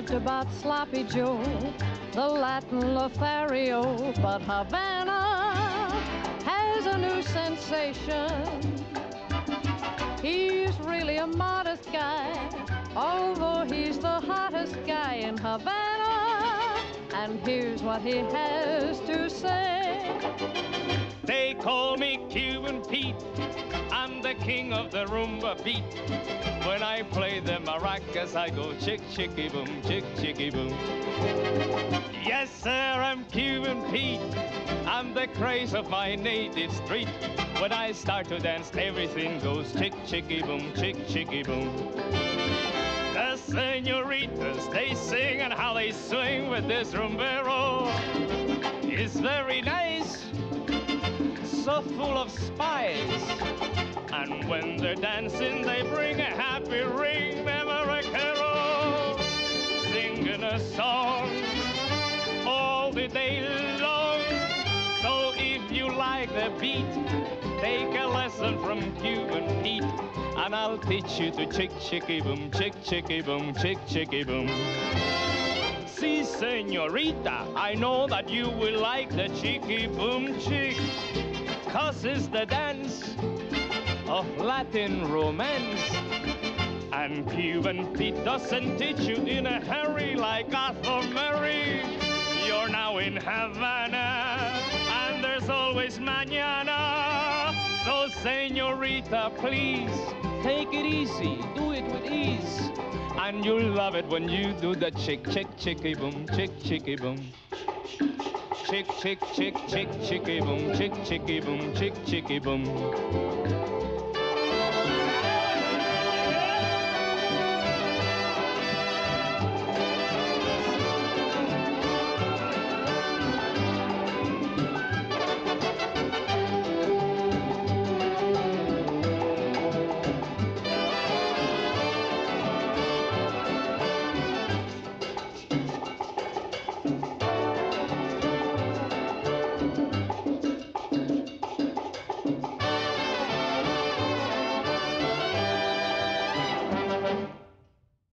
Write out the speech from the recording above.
raved about Sloppy Joe, the Latin Lothario, but Havana has a new sensation. He's really a modest guy, although he's the hottest guy in Havana. And here's what he has to say. They call me Cuban Pete. I'm the king of the rumba beat. When I play the maracas, I go chick-chicky-boom, chick-chicky-boom. Yes, sir, I'm Cuban Pete. I'm the craze of my native street. When I start to dance, everything goes chick-chicky-boom, chick-chicky-boom. The senioritas, they sing and how they swing with this rumbero. It's very nice, so full of spice. And when they're dancing, they bring a happy ring, the maracas, singing a song all the day long. So if you like the beat, take a lesson from Cuban Pete, and I'll teach you to chick-chicky-boom, chick-chicky-boom, chick-chicky-boom. See, senorita, I know that you will like the chicky-boom chick, 'cause it's the dance of Latin romance. And Cuban Pete doesn't teach you in a hurry like Arthur Mary. You're now in Havana, and there's always mañana. So, senorita, please, take it easy, do it with ease. And you'll love it when you do the chick-chick-chicky-boom, chick-chicky-boom. Chick-chick-chick-chick-chicky-boom, chick-chicky-boom, chick-chicky-boom.